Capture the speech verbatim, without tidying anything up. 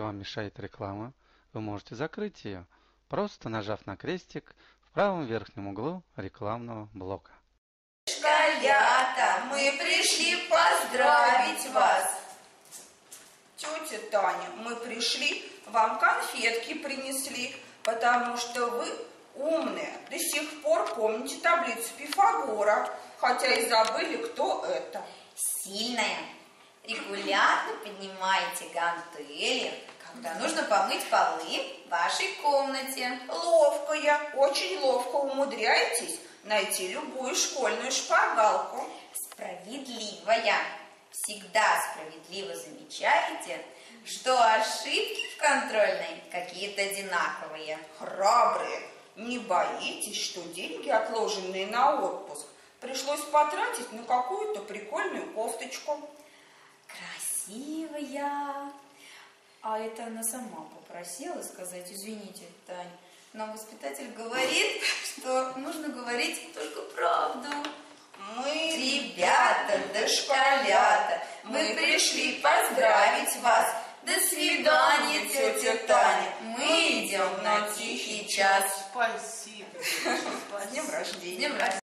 вам мешает реклама, вы можете закрыть ее, просто нажав на крестик в правом верхнем углу рекламного блока. Школята, мы пришли поздравить вас. Тетя Таня, мы пришли, вам конфетки принесли, потому что вы умные. До сих пор помните таблицу Пифагора, хотя и забыли, кто это. Сильная. Регулярно поднимайте гантели, когда нужно помыть полы в вашей комнате. Ловкая, очень ловко умудряетесь найти любую школьную шпаргалку. Справедливая. Всегда справедливо замечаете, что ошибки в контрольной какие-то одинаковые. Храбрые. Не боитесь, что деньги, отложенные на отпуск, пришлось потратить на какую-то прикольную кофточку? Красивая. А это она сама попросила сказать: извините, Тань, но воспитатель говорит, что нужно говорить только правду. Мы, ребята, дошколята, мы пришли поздравить вас. До свидания, тетя Таня. Мы идем на тихий час. Спасибо. С днем рождения. С днем рождения.